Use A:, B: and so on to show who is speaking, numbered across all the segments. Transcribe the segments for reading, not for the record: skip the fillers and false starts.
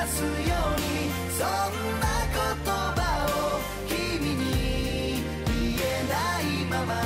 A: すように、そんな言葉を君に言えないまま。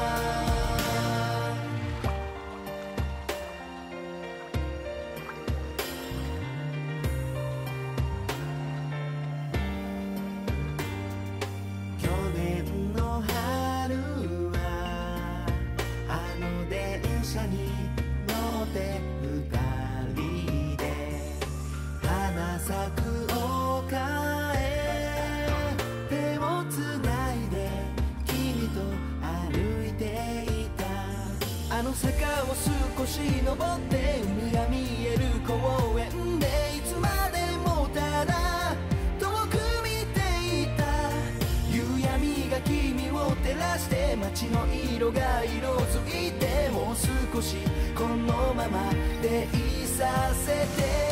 A: 去年の春はあの電車に乗って二人で花咲く丘へ手をつないで君と歩いていた。あの坂を少し登って海が見える公園でいつまでもただ遠く見ていた。夕闇が君を照らして街の色が色づいて、もう少しこのままでいさせて